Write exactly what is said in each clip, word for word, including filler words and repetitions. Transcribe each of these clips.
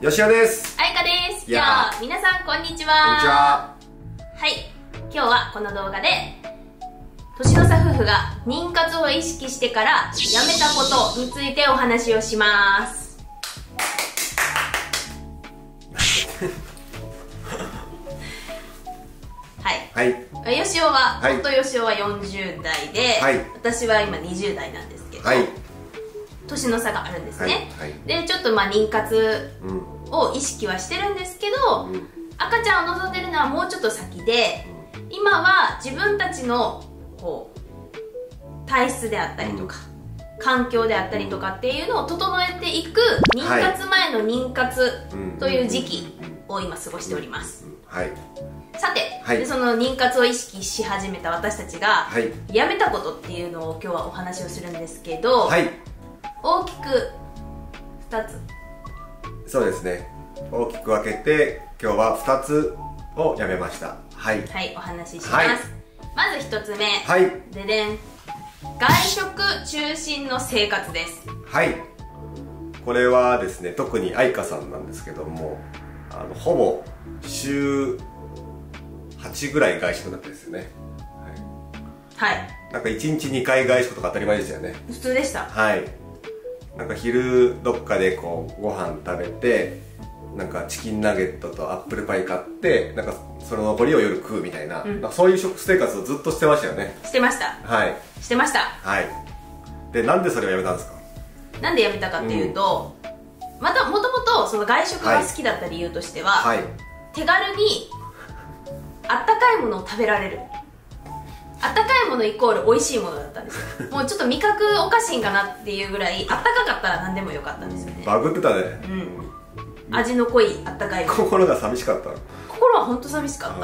よしおです。 あいかです。じゃあ皆さんこんにちは。 こんにちは。 はい、今日はこの動画で年の差夫婦が妊活を意識してからやめたことについてお話をします。はい、はい、よしおは、はい、夫よしおはよんじゅう代で、はい、私は今にじゅう代なんですけど、はい、年の差があるんですね、はいはい、でちょっとまあ妊活を意識はしてるんですけど、うん、赤ちゃんを望んでるのはもうちょっと先で、うん、今は自分たちのこう体質であったりとか、うん、環境であったりとかっていうのを整えていく妊活前の妊活という時期を今過ごしております。 はい、 さて、はい、でその妊活を意識し始めた私たちが、はい、やめたことっていうのを今日はお話をするんですけど、はい、大きくふたつ。 そうですね、大きく分けて今日はふたつをやめました。はい、 はい、お話しします、はい、まずひとつめ、 はい、 ででん、外食中心の生活です。 はい、これはですね、特に愛花さんなんですけども、あのほぼ週はちぐらい外食だったですよね。 はい、はい、 なんかいちにちにかい外食とか当たり前でしたよね。 普通でした。 はい、なんか昼どっかでこうご飯食べて、なんかチキンナゲットとアップルパイ買って、なんかその残りを夜食うみたいな、うん、なんかそういう食生活をずっとしてましたよね。 してました。 はい、 してました。 はい。で、なんでそれをやめたんですか？ なんでやめたかっていうと、うん、またもともとその外食が好きだった理由としては、はいはい、手軽にあったかいものを食べられる、あったかいものイコール美味しいものだったんですよ。もうちょっと味覚おかしいんかなっていうぐらいあったかかったら何でもよかったんですよね。 バグってたね。 うん、味の濃いあったかいもの。 心が寂しかった。 心は本当寂しかった。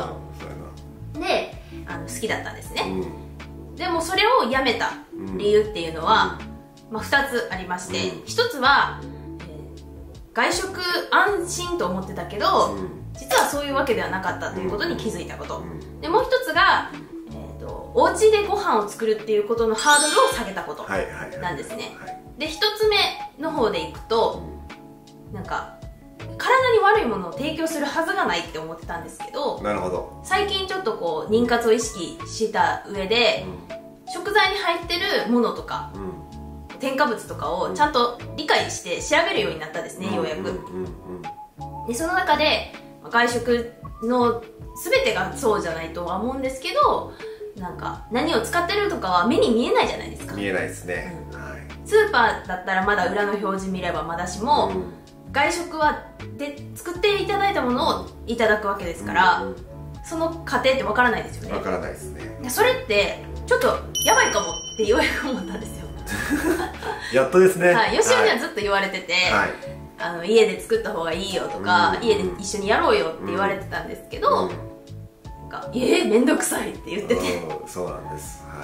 で、あの好きだったんですね、うん、でもそれをやめた理由っていうのは、うん、まあ、ふたつありまして、うん、ひとつは、えー、外食安心と思ってたけど、うん、実はそういうわけではなかったということに気づいたこと、うん、でもうひとつが、えーと、お家でご飯を作るっていうことのハードルを下げたことなんですね。で、ひとつめの方でいくと、なんか体に悪いものを提供するはずがないって思ってたんですけど、 なるほど。 最近ちょっとこう妊活を意識した上で、うん、食材に入ってるものとか、うん、添加物とかをちゃんと理解して調べるようになったんですね、うん、ようやく。でその中で外食の全てがそうじゃないとは思うんですけど、なんか何を使ってるとかは目に見えないじゃないですか。 見えないですね、うん、はい、 スーパーだったらまだ裏の表示見ればまだしも、うん、外食はで作っていただいたものをいただくわけですから、うんうん、その過程ってわからないですよね。 わからないですね。 それってちょっとやばいかもってようやく思ったんですよ。 やっとですね。 はい、吉尾にはずっと言われてて、はい、あの家で作った方がいいよとか、うん、家で一緒にやろうよって言われてたんですけど、うん、なんかえー、めんどくさいって言ってて、 うん、そうなんです、はい、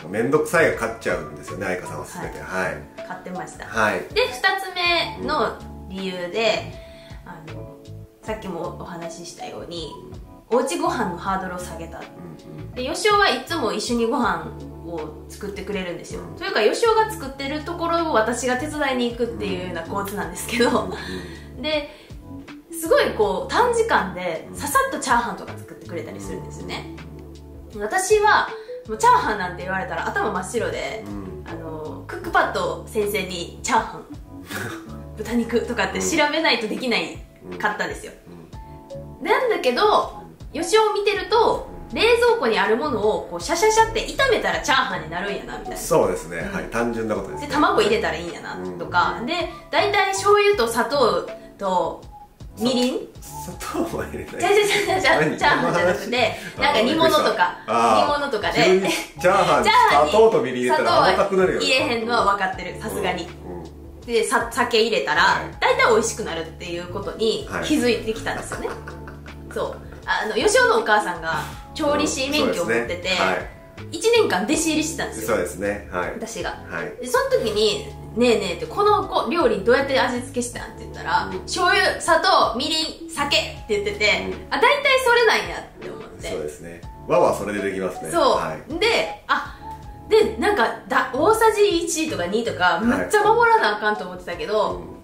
めんどくさいが勝っちゃうんですよね、愛花さんは全て。はい、はい、 勝ってました、はい、でふたつめの理由で、あのさっきもお話ししたようにおうちご飯のハードルを下げた。で、よしおはいつも一緒にご飯を作ってくれるんですよ。というかよしおが作ってるところを私が手伝いに行くっていうような構図なんですけどですごいこう短時間でささっとチャーハンとか作ってくれたりするんですよね。私はもうチャーハンなんて言われたら頭真っ白で、あのクックパッド先生にチャーハン豚肉とかって調べないとできないかったんですよ。なんだけどよしおを見てると冷蔵庫にあるものをこうシャシャシャって炒めたらチャーハンになるんやなみたいな。 そうですね、うん、はい、単純なことですね。 で卵入れたらいいんやなとか、うん、で大体醤油と砂糖とみりん、 砂糖は入れない。 じゃじゃじゃじゃチャーハンじゃなくて、なんか煮物とか煮物とかでチャーハンに砂糖とみりん入れたら甘くなるよ。 入れへんのは分かってる、さすがに。でさ酒入れたら大体美味しくなるっていうことに気づいてきたんですよね、はい、そう、あの吉尾のお母さんが調理師免許を持ってて、うんね、いちねんかん弟子入りしてたんですよ。 そうですね、はい、 私が、はい、でその時に「ねえねえ」って「この料理どうやって味付けしてたん?」って言ったら「うん、醤油、砂糖、みりん、酒」って言ってて、うん、あ、大体それなんやって思って。 そうですね、和はそれでできますね。 そう、はい、で、あ、でなんかだ大さじいちとかにとかめっちゃ守らなあかんと思ってたけど、はい、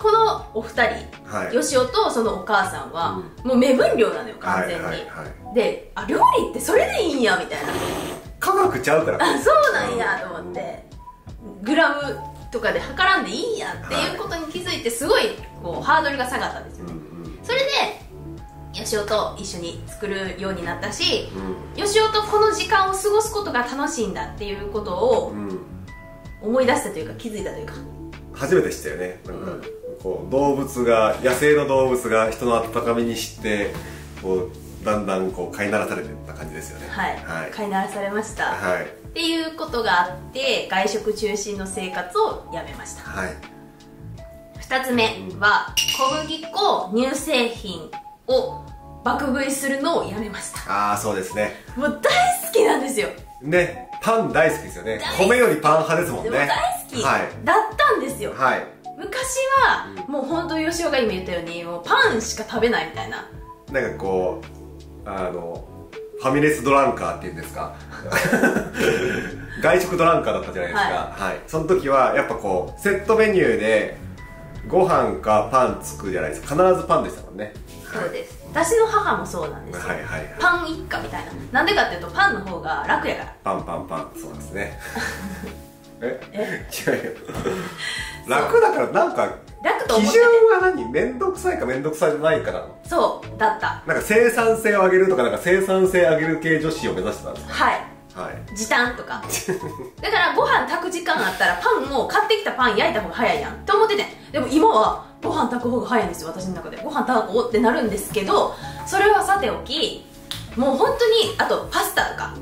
このお二人、 はい、 よしおとそのお母さんは、うん、もう目分量なのよ完全に、はいはいはい、で、あ、料理ってそれでいいんやみたいな、 科学ちゃうから、 あ、そうなんやと思って、グラムとかで測らんでいいんやっていうことに気づいて、すごいこうハードルが下がったんですよ、うんうん、それでよしおと一緒に作るようになったし、うん、よしおとこの時間を過ごすことが楽しいんだっていうことを思い出したというか、気づいたというか、 初めて知ったよね。なんか、うん、こう動物が、野生の動物が人の温かみに知ってこうだんだんこう飼いならされていった感じですよね。 はい、はい、飼いならされました、 はい、 っていうことがあって外食中心の生活をやめました。 はい、 ふたつめは小麦粉乳製品を爆食いするのをやめました。 ああ、そうですね。 もう大好きなんですよね。パン大好きですよね。米よりパン派ですもんね。 大好き、はい、だったんですよ。 はい、 昔は、うん、もう本当よしおが今言ったようにもうパンしか食べないみたいな、 なんかこうあのファミレスドランカーっていうんですか外食ドランカーだったじゃないですか、はいはい、その時はやっぱこうセットメニューでご飯かパンつくじゃないですか。必ずパンでしたもんね。 そうです、はい、私の母もそうなんですよ、はいはいはい、パン一家みたいな。なんでかっていうとパンの方が楽やから。 パンパンパン、そうですねええ違うよ楽だから、なんか楽と思ってて、 基準は何、面倒くさいか面倒くさいじゃないかなの。 そうだった。 なんか生産性を上げるとか、なんか生産性上げる系女子を目指してたんですか。 はい、はい、時短とかだからご飯炊く時間あったらパンを買ってきたパン焼いた方が早いやんって思ってて、でも今はご飯炊く方が早いんですよ、私の中で。ご飯炊こうってなるんですけど、それはさておき、もう本当にあとパスタとか、はい、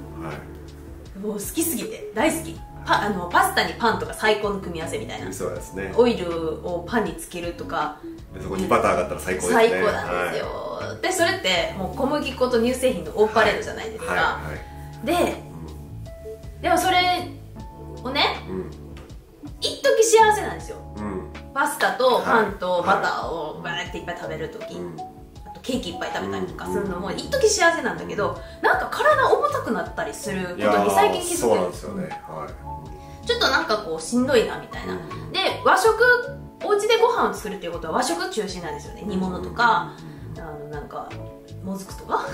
もう好きすぎて大好き。パ, あのパスタにパンとか最高の組み合わせみたいな。 そうですね。 オイルをパンにつけるとか、 でそこにバターがあったら最高ですね。 最高なんですよ、はい、でそれってもう小麦粉と乳製品のオーパレードじゃないですか、はいはいはい、で、うん、でもそれをね、うん、一時幸せなんですよ、うん、パスタとパンとバターをバーっていっぱい食べるとき、はいはい、あとケーキいっぱい食べたりとかするのも一時幸せなんだけど、なんか体重たくなったりすることに最近気づくんですよ。 そうなんですよね、はい、 ちょっとなんかこうしんどいなみたいな、うん、で和食、お家でご飯を作るっていうことは和食中心なんですよね。煮物とか、あのなんかもずくとか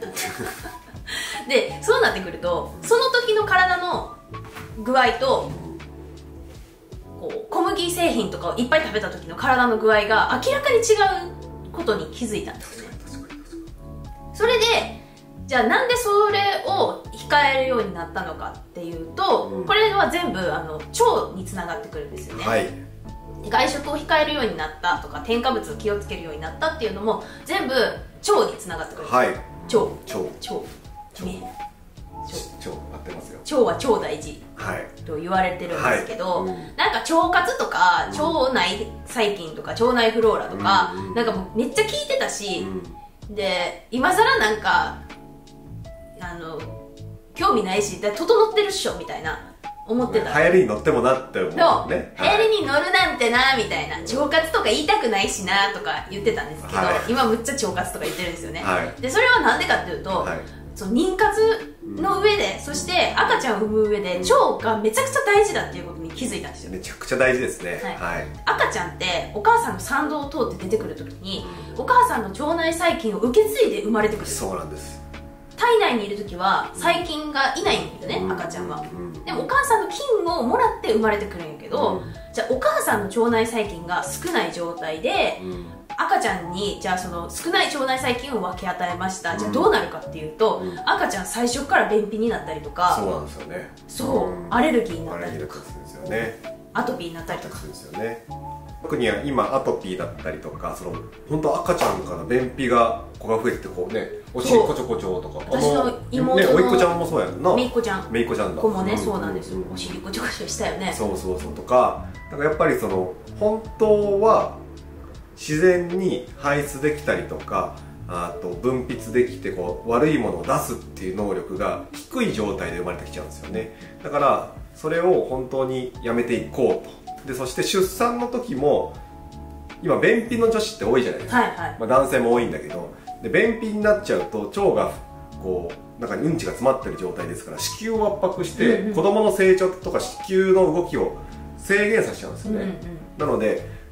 でそうなってくると、その時の体の具合とこう小麦製品とかをいっぱい食べた時の体の具合が明らかに違うことに気づいたんですね。それでじゃあなんでそれを控えるようになったのかっていうと、うん、これは全部あの腸につながってくるんですよね、はい、外食を控えるようになったとか添加物を気をつけるようになったっていうのも全部腸につながってくるんですよ、はい、腸腸腸ね、 腸合ってますよ。 腸は超大事と言われてるんですけど、はいはい、うん、なんか腸活とか腸内細菌とか腸内フローラとか、うん、なんかもうめっちゃ聞いてたし、うん、で今更なんかあの興味ないし、整ってるっしょみたいな思ってた、 ね、流行りに乗ってもなって思う、ね、 そう、流行りに乗るなんてなみたいな、腸活とか言いたくないしなとか言ってたんですけど、はい、今むっちゃ腸活とか言ってるんですよね、はい、でそれはなんでかっていうと、はい、その妊活の上で、うん、そして赤ちゃんを産む上で腸がめちゃくちゃ大事だっていうことに気づいたんですよ。 めちゃくちゃ大事ですね、 はいはい、赤ちゃんってお母さんの産道を通って出てくるときに、うん、お母さんの腸内細菌を受け継いで生まれてくる。 そうなんです。 体内にいるときは細菌がいないんだよね、うん、赤ちゃんは、うん、でもお母さんの菌をもらって生まれてくるんやけど、うん、じゃあお母さんの腸内細菌が少ない状態で、うん、赤ちゃんにじゃあその少ない腸内細菌を分け与えました、うん、じゃあどうなるかっていうと、うん、赤ちゃん最初から便秘になったりとか、 そうなんですよね、 そう、うん、アレルギーになったりとか、アトピーになったりとかするんですよね。特に今アトピーだったりとか、その本当赤ちゃんから便秘が子が増えてこうね、お尻こちょこちょとか、 私の妹のね、おいっ子ちゃんもそうやんな、 めいっ子ちゃんめいっ子ちゃんだ子もね、うん、そうなんですよ、お尻こちょこちょしたよね。 そうそうそうとか、なんかやっぱりその本当は自然に排出できたりとか、あと分泌できてこう悪いものを出すっていう能力が低い状態で生まれてきちゃうんですよね。だからそれを本当にやめていこうと。でそして出産の時も今便秘の女子って多いじゃないですか、はいはい、まあ、男性も多いんだけど、で便秘になっちゃうと腸がこう中にうんちが詰まってる状態ですから、子宮を圧迫して、うんうん、子供の成長とか子宮の動きを制限させちゃうんですよね、うんうん、なので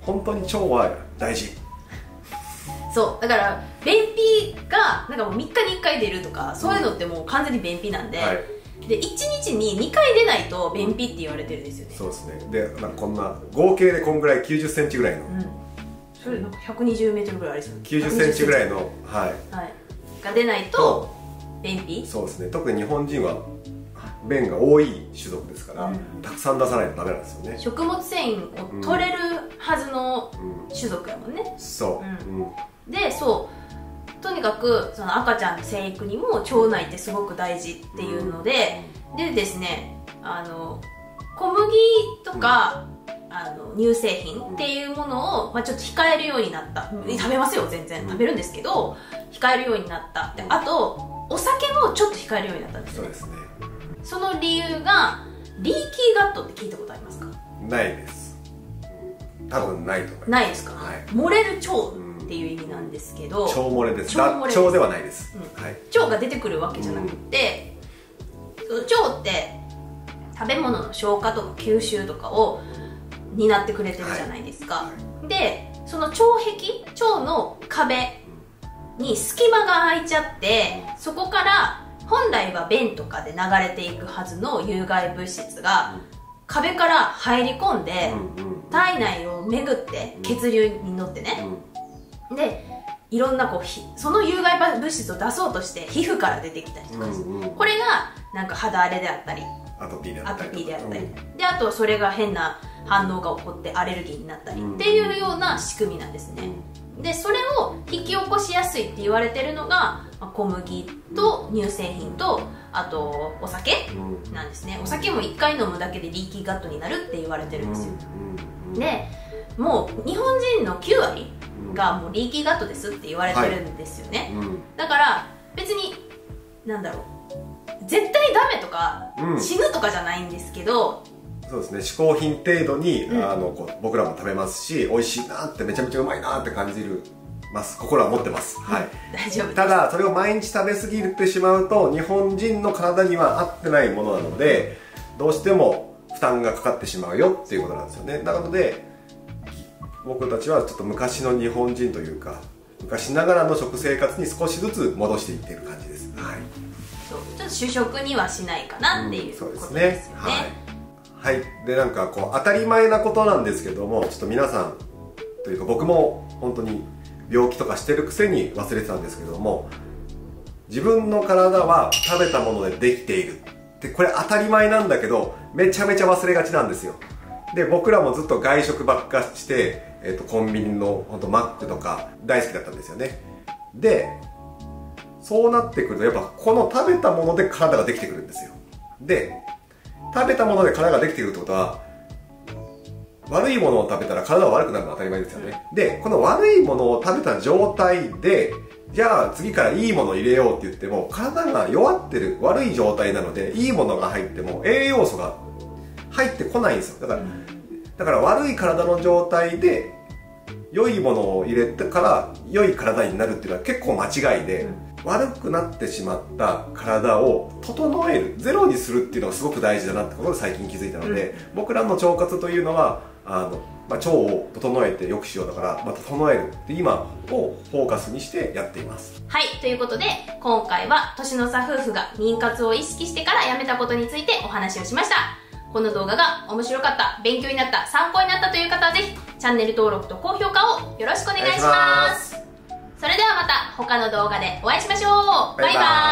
本当に腸は大事。 そうだから便秘がなんかもうみっかにいっかい出るとか、そういうのってもう完全に便秘なんで、はい、でいちにちににかい出ないと便秘って言われてるんですよね。 そうですね。でなんかこんな合計でこんぐらいきゅうじゅっセンチぐらいの、うん、 それなんかひゃくにじゅうメートルぐらいありそう。 きゅうじゅっセンチぐらいの、はい、 はい、が出ないと便秘。 そうですね。特に日本人は便が多い種族ですから、うん、たくさん出さないとダメなんですよね。 食物繊維を取れるはずの種族やもんね、 うん、そう、うんうん、でそうとにかくその赤ちゃんの生育にも腸内ってすごく大事っていうので、うん、でですね、あの小麦とか、うん、あの乳製品っていうものを、まあ、ちょっと控えるようになった、うん、食べますよ全然、うん、食べるんですけど控えるようになった。であとお酒もちょっと控えるようになったんですよ。 そうですね。 その理由がリーキーガットって聞いたことありますか？ ないです。多分ないと思います。 ないですか？ はい、 漏れる腸っていう意味なんですけど、 腸漏れです。腸漏れです。腸ではないです、 うんはい、腸が出てくるわけじゃなくて、うん、腸って食べ物の消化とか吸収とかを担ってくれてるじゃないですか、はい、でその腸壁、腸の壁に隙間が空いちゃって、そこから本来は便とかで流れていくはずの有害物質が壁から入り込んで体内を巡って血流に乗ってね、でいろんなこうその有害物質を出そうとして皮膚から出てきたりとか、これがなんか肌荒れであったりアトピーであったりで、あとそれが変な反応が起こってアレルギーになったりっていうような仕組みなんですね。でそれを引き起こしやすいって言われてるのが小麦と乳製品とあとお酒なんですね。お酒もいっかい飲むだけでリーキーガットになるって言われてるんですよ。でもう日本人のきゅうわりがもうリーキーガットですって言われてるんですよね、はい、だから別になんだろう絶対ダメとか、うん、死ぬとかじゃないんですけど、 そうですね、嗜好品程度に、うん、あのこう僕らも食べますし、美味しいなってめちゃめちゃうまいなって感じるます心は持ってます、はい、 大丈夫です。 ただそれを毎日食べ過ぎてしまうと日本人の体には合ってないものなのでどうしても負担がかかってしまうよっていうことなんですよね。なので僕たちはちょっと昔の日本人というか昔ながらの食生活に少しずつ戻していっている感じです、はい、 そうちょっと主食にはしないかなっていう、うん、ことですよね。 はい、はい、でなんかこう当たり前なことなんですけどもちょっと皆さんというか僕も本当に病気とかしてるくせに忘れてたんですけども、自分の体は食べたものでできているってこれ当たり前なんだけどめちゃめちゃ忘れがちなんですよ。で僕らもずっと外食ばっかして、えー、とコンビニの本当マックとか大好きだったんですよね。でそうなってくるとやっぱこの食べたもので体ができてくるんですよ。で食べたもので体ができてくるってことは悪いものを食べたら体が悪くなるのは当たり前ですよね。でこの悪いものを食べた状態でじゃあ次からいいものを入れようって言っても体が弱ってる悪い状態なのでいいものが入っても栄養素が入ってこないんですよ。だからだから悪い体の状態で良いものを入れてから良い体になるっていうのは結構間違いで、うん、悪くなってしまった体を整えるゼロにするっていうのがすごく大事だなってことで最近気づいたので、うん、僕らの腸活というのはあの、まあ、腸を整えて良くしようだからまた整えるって今をフォーカスにしてやっています。 はい、ということで今回は年の差夫婦が妊活を意識してからやめたことについてお話をしました。この動画が面白かった、勉強になった、参考になったという方はぜひチャンネル登録と高評価をよろしくお願いします。それではまた他の動画でお会いしましょう。バイバーイ。